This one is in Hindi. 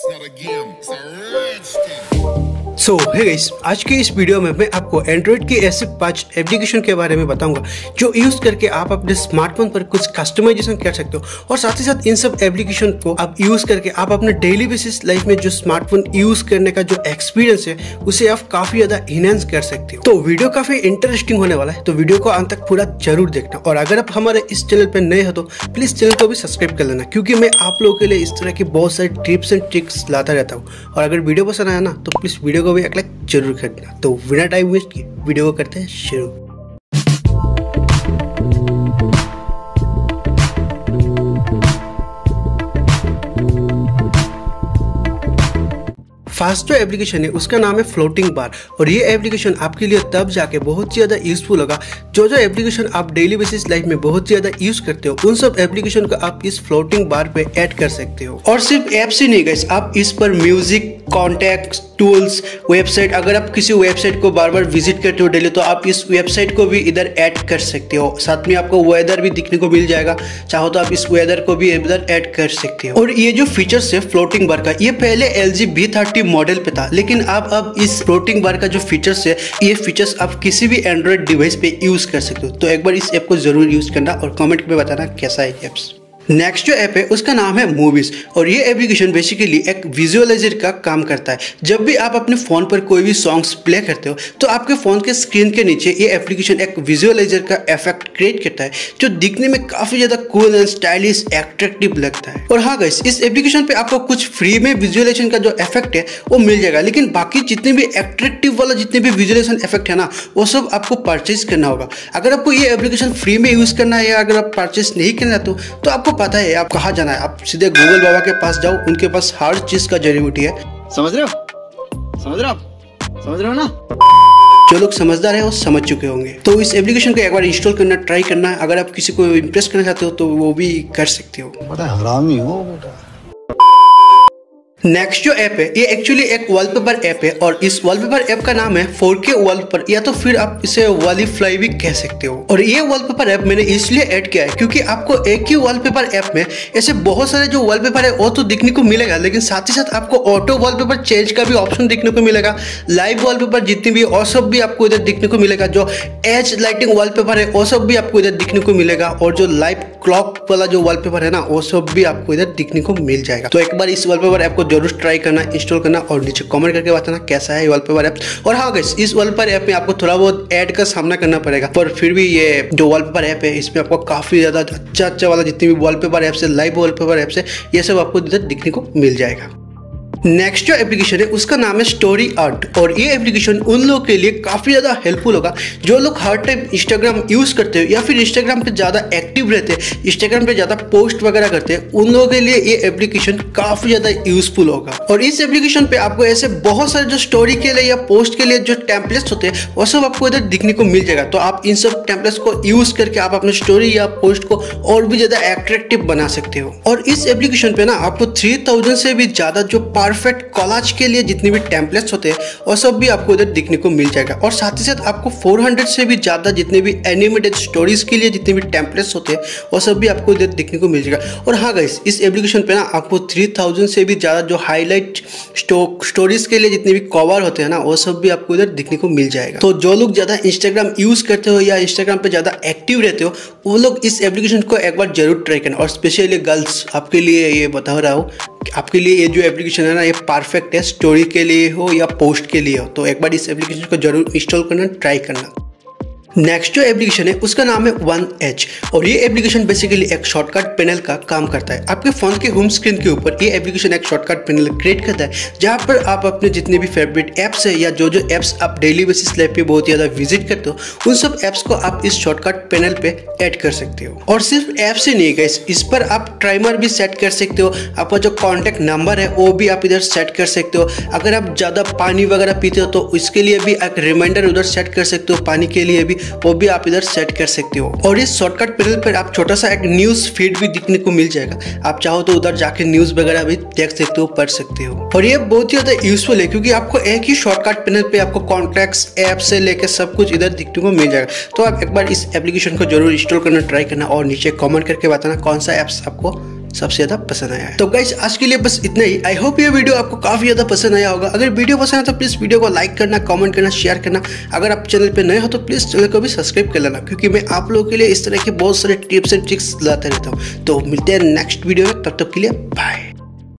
not a game, it's a rich thing. So hey guys, आज के इस वीडियो में मैं आपको एंड्रॉइड के ऐसे 5 एप्लीकेशन के बारे में बताऊंगा जो यूज करके आप अपने स्मार्टफोन पर कुछ कस्टमाइजेशन कर सकते हो और साथ ही साथ इन सब एप्लीकेशन को आप यूज करके आप अपने डेली बेसिस लाइफ में जो स्मार्टफोन यूज करने का जो एक्सपीरियंस है उसे आप काफी ज्यादा इनहेंस कर सकते हो। तो वीडियो काफी इंटरेस्टिंग होने वाला है, तो वीडियो को अंत तक पूरा जरूर देखना। और अगर आप हमारे इस चैनल पर नए हो तो प्लीज चैनल को भी सब्सक्राइब कर लेना, क्योंकि मैं आप लोगों के लिए इस तरह की बहुत सारी टिप्स एंड ट्रिक्स लाता रहता हूँ। और अगर वीडियो पसंद आया ना तो प्लीज वीडियो को भी एक लाइक जरूर करना। तो बिना टाइम वेस्ट किए वीडियो को करते हैं शुरू। फर्स्ट जो एप्लीकेशन है उसका नाम है फ्लोटिंग बार, और ये एप्लीकेशन आपके लिए तब जाके बहुत ज़्यादा यूजफुल होगा जो एप्लीकेशन आप डेली बेसिस लाइफ में बहुत ज़्यादा यूज करते हो, उन सब एप्लीकेशन को आप इस फ्लोटिंग बार पे ऐड कर सकते हो। और सिर्फ ऐप्स ही नहीं गाइस, आप इस पर म्यूजिक, कॉन्टैक्ट्स, टूल्स, वेबसाइट, अगर आप किसी वेबसाइट को बार बार विजिट करते हो डेली तो आप इस वेबसाइट को भी इधर ऐड कर सकते हो। साथ में आपको वेदर भी दिखने को मिल जाएगा, चाहो तो आप इस वेदर को भी इधर ऐड कर सकते हो। और ये जो फीचर्स है फ्लोटिंग बार का, ये पहले LG V30 मॉडल पे था, लेकिन अब इस फ्लोटिंग बार का जो फीचर्स है, ये फीचर्स आप किसी भी एंड्रॉइड डिवाइस पे यूज कर सकते हो। तो एक बार इस ऐप को जरूर यूज करना और कमेंट में बताना कैसा है एप्स। नेक्स्ट जो ऐप है उसका नाम है मूवीज, और ये एप्लीकेशन बेसिकली एक विजुअलाइजर का काम करता है। जब भी आप अपने फोन पर कोई भी सॉन्ग्स प्ले करते हो तो आपके फोन के स्क्रीन के नीचे ये एप्लीकेशन एक विजुअलाइजर का इफेक्ट क्रिएट करता है जो दिखने में काफी ज्यादा कूल एंड स्टाइलिश एट्रैक्टिव लगता है। और हाँ गाइस, इस एप्लीकेशन पे आपको कुछ फ्री में विजुअलाइजेशन का जो इफेक्ट है वो मिल जाएगा, लेकिन बाकी जितने भी एट्रैक्टिव वाला जितने भी विजुअलाइजेशन इफेक्ट है ना वो सब आपको परचेज करना होगा। अगर आपको ये एप्लीकेशन फ्री में यूज करना है या अगर आप परचेज नहीं करना तो आपको पता है आप कहाँ जाना है। आप सीधे गूगल बाबा के पास जाओ, उनके पास हर चीज का जड़ी बूटी है। समझ रहे हो ना? जो लोग समझदार है वो समझ चुके होंगे। तो इस एप्लीकेशन को एक बार इंस्टॉल करना ट्राई करना है। अगर आप किसी को इम्प्रेस करना चाहते हो तो वो भी कर सकते हो। बड़ा हरामी हो बेटा। नेक्स्ट जो ऐप है ये एक्चुअली एक वॉलपेपर ऐप है, और इस वॉलपेपर ऐप का नाम है 4K वॉलपेपर, या तो फिर आप इसे वॉलीफ्लाई भी कह सकते हो। और ये वॉलपेपर ऐप मैंने इसलिए ऐड किया है क्योंकि आपको एक ही वॉलपेपर ऐप में ऐसे बहुत सारे जो वॉलपेपर है वो तो दिखने को मिलेगा, लेकिन साथ ही साथ आपको ऑटो वॉलपेपर चेंज का भी ऑप्शन दिखने को मिलेगा। लाइव वॉलपेपर जितनी भी और सब भी आपको इधर दिखने को मिलेगा। जो एज लाइटिंग वॉलपेपर है वो सब भी आपको इधर दिखने को मिलेगा, और जो लाइव क्लॉक वाला जो वॉलपेपर है ना वो सब भी आपको इधर दिखने को मिल जाएगा। तो एक बार इस वॉलपेपर ऐप को जरूर ट्राई करना, इंस्टॉल करना और नीचे कमेंट करके बताना कैसा है वॉलपेपर ऐप। और हाँ गाइस, इस वॉलपेपर ऐप में आपको थोड़ा बहुत ऐड का सामना करना पड़ेगा, पर फिर भी ये जो वॉलपेपर ऐप है इसमें आपको काफी ज्यादा अच्छा वाला जितने भी वॉलपेपर ऐप्स है, लाइव वॉलपेपर ऐप्स है, ये सब आपको इधर दिखने को मिल जाएगा। नेक्स्ट जो एप्लीकेशन है उसका नाम है स्टोरी आर्ट, और ये एप्लीकेशन उन लोगों के लिए काफी ज्यादा हेल्पफुल होगा जो लोग हर टाइम इंस्टाग्राम यूज करते हो या फिर इंस्टाग्राम पे ज्यादा एक्टिव रहते हैं, इंस्टाग्राम पे ज्यादा पोस्ट वगैरह करते हैं, उन लोगों के लिए ये एप्लीकेशन काफी ज्यादा यूजफुल होगा। और इस एप्लीकेशन पे आपको ऐसे बहुत सारे जो स्टोरी के लिए या पोस्ट के लिए जो टेम्पलेट्स होते हैं वो सब आपको इधर दिखने को मिल जाएगा। तो आप इन सब टेम्पलेट्स को यूज करके आप अपने स्टोरी या पोस्ट को और भी ज्यादा एट्रैक्टिव बना सकते हो। और इस एप्लीकेशन पे ना आपको 3000 से भी ज्यादा जो परफेक्ट कॉलाज के लिए जितने भी टेम्पलेट्स होते हैं वो सब भी आपको इधर दिखने को मिल जाएगा। और साथ ही साथ आपको 400 से भी ज्यादा जितने भी एनिमेटेड स्टोरीज के लिए जितने भी टेम्पलेट्स होते हैं वो सब भी आपको इधर दिखने को मिल जाएगा। और हाँ गाइस, इस एप्लीकेशन पे ना आपको 3000 से भी ज्यादा जो हाईलाइट स्टोरीज के लिए जितने भी कवर होते हैं ना वो सब भी आपको इधर दिखने को मिल जाएगा। तो जो लोग ज्यादा इंस्टाग्राम यूज करते हो या इंस्टाग्राम पे ज्यादा एक्टिव रहते हो वो लोग इस एप्लीकेशन को एक बार जरूर ट्राई करना। और स्पेशली गर्ल्स, आपके लिए ये बता रहा हूँ, आपके लिए ये जो एप्लीकेशन है ना ये परफेक्ट है, स्टोरी के लिए हो या पोस्ट के लिए हो। तो एक बार इस एप्लीकेशन को जरूर इंस्टॉल करना, ट्राई करना। नेक्स्ट जो एप्लीकेशन है उसका नाम है 1H, और ये एप्लीकेशन बेसिकली एक शॉर्टकट पैनल का काम करता है। आपके फोन के होम स्क्रीन के ऊपर ये एप्लीकेशन एक शॉर्टकट पैनल क्रिएट करता है जहां पर आप अपने जितने भी फेवरेट एप्स है या जो एप्स आप डेली बेसिस लाइफ पे बहुत ज्यादा विजिट करते हो उन सब एप्स को आप इस शॉर्टकट पैनल पे ऐड कर सकते हो। और सिर्फ एप्स ही नहीं गाइस, इस पर आप टाइमर भी सेट कर सकते हो, आपका जो कॉन्टैक्ट नंबर है वो भी आप इधर सेट कर सकते हो। अगर आप ज्यादा पानी वगैरह पीते हो तो इसके लिए भी एक रिमाइंडर उधर सेट कर सकते हो, पानी के लिए भी वो भी आप इधर सेट कर सकते हो। और इस शॉर्टकट पैनल पर आप छोटा सा एक न्यूज फीड भी दिखने को मिल जाएगा, आप चाहो तो उधर जाके न्यूज वगैरह भी देख सकते हो, पढ़ सकते हो। और ये बहुत ही ज्यादा यूजफुल है क्योंकि आपको एक ही शॉर्टकट पैनल पे आपको कॉन्टैक्ट्स, ऐप से लेकर सब कुछ इधर दिखने को मिल जाएगा। तो आप एक बार इस एप्लीकेशन को जरूर इंस्टॉल करना ट्राई करना और नीचे कमेंट करके बताना कौन सा एप्स आपको सबसे ज्यादा पसंद आया है। तो गाइस आज के लिए बस इतना ही। आई होप ये वीडियो आपको काफी ज्यादा पसंद आया होगा। अगर वीडियो पसंद है तो प्लीज वीडियो को लाइक करना, कमेंट करना, शेयर करना। अगर आप चैनल पे नए हो तो प्लीज चैनल को भी सब्सक्राइब कर लेना, क्योंकि मैं आप लोगों के लिए इस तरह के बहुत सारे टिप्स एंड ट्रिक्स लाते रहता हूँ। तो मिलते हैं नेक्स्ट वीडियो में, तब तक के लिए बाय।